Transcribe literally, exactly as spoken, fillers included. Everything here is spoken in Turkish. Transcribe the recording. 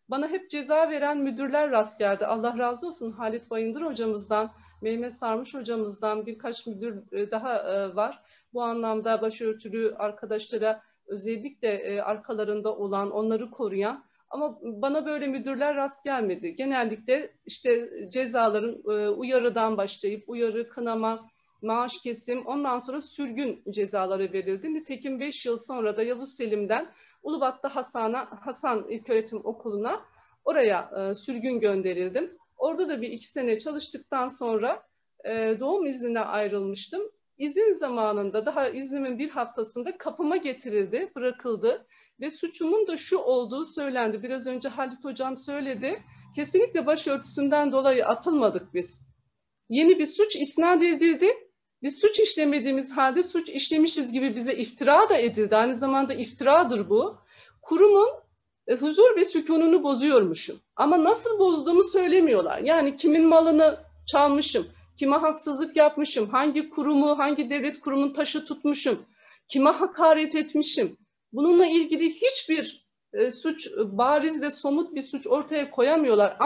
bana hep ceza veren müdürler rast geldi. Allah razı olsun Halit Bayındır hocamızdan, Mehmet Sarmış hocamızdan birkaç müdür daha var. Bu anlamda başörtülü arkadaşlara özellikle arkalarında olan, onları koruyan. Ama bana böyle müdürler rast gelmedi. Genellikle işte cezaların uyarıdan başlayıp uyarı, kınama, maaş kesim, ondan sonra sürgün cezaları verildi. Nitekim beş yıl sonra da Yavuz Selim'den Ulubat'ta Hasan'a, Hasan İlköğretim Okulu'na oraya e, sürgün gönderildim. Orada da bir iki sene çalıştıktan sonra e, doğum iznine ayrılmıştım. İzin zamanında daha iznimin bir haftasında kapıma getirildi, bırakıldı ve suçumun da şu olduğu söylendi. Biraz önce Halit Hocam söyledi. Kesinlikle başörtüsünden dolayı atılmadık biz. Yeni bir suç isnat edildi. Biz suç işlemediğimiz halde suç işlemişiz gibi bize iftira da edildi. Aynı zamanda iftiradır bu. Kurumun e, huzur ve sükununu bozuyormuşum. Ama nasıl bozduğumu söylemiyorlar. Yani kimin malını çalmışım, kime haksızlık yapmışım, hangi kurumu, hangi devlet kurumunun taşı tutmuşum, kime hakaret etmişim. Bununla ilgili hiçbir e, suç, bariz ve somut bir suç ortaya koyamıyorlar.